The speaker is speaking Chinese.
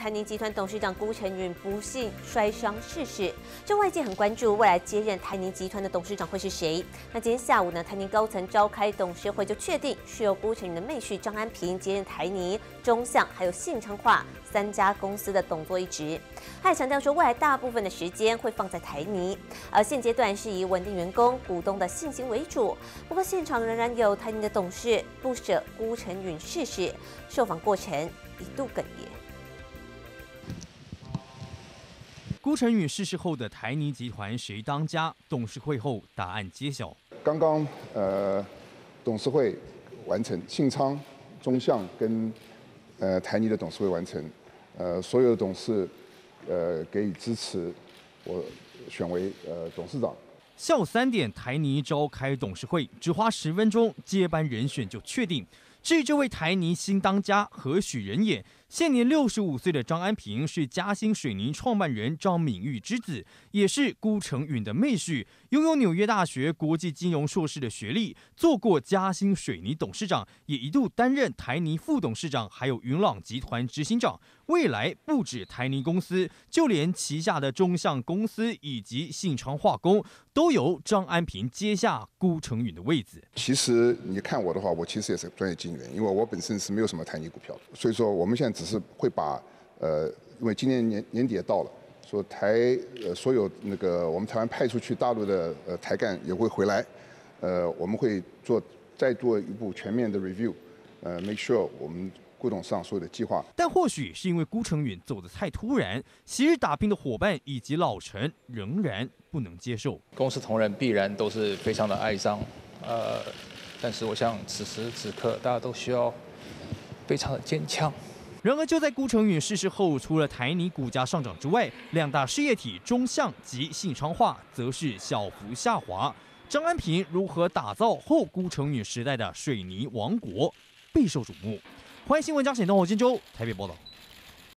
台泥集团董事长辜成允不幸摔伤逝世，这外界很关注未来接任台泥集团的董事长会是谁。那今天下午呢，台泥高层召开董事会就确定是由辜成允的妹婿张安平接任台泥、中橡还有信昌化3家公司的董座一职。他也强调说，未来大部分的时间会放在台泥，而现阶段是以稳定员工、股东的信心为主。不过现场仍然有台泥的董事不舍辜成允逝世，受访过程一度哽咽。 辜成允逝世后的台泥集团谁当家？董事会后答案揭晓。 刚刚董事会完成，信昌、中橡跟台泥的董事会完成，所有的董事给予支持，我选为董事长。 下午3点，台泥召开董事会，只花10分钟，接班人选就确定。至于这位台泥新当家何许人也？现年65岁的张安平是嘉兴水泥创办人张敏玉之子，也是辜成允的妹婿，拥有纽约大学国际金融硕士的学历，做过嘉兴水泥董事长，也一度担任台泥副董事长，还有云朗集团执行长。未来不止台泥公司，就连旗下的中橡公司以及信昌化工，都由张安平接下辜成允的位置。 其实你看我的话，我其实也是专业经理人，因为我本身是没有什么台泥股票的，所以说我们现在只是会把因为今年年底也到了，说所有那个我们台湾派出去大陆的台干也会回来，我们会再做一步全面的 review，make sure 我们辜董事长所有的计划。 但或许是因为辜成允走得太突然，昔日打拼的伙伴以及老臣仍然不能接受。 公司同仁必然都是非常的哀伤，但是我想此时此刻大家都需要非常的坚强。 然而，就在辜成允逝世后，除了台泥股价上涨之外，2大事业体中橡及信昌化则是小幅下滑。张安平如何打造后辜成允时代的水泥王国，备受瞩目。欢迎新闻加显东侯金州台北报道。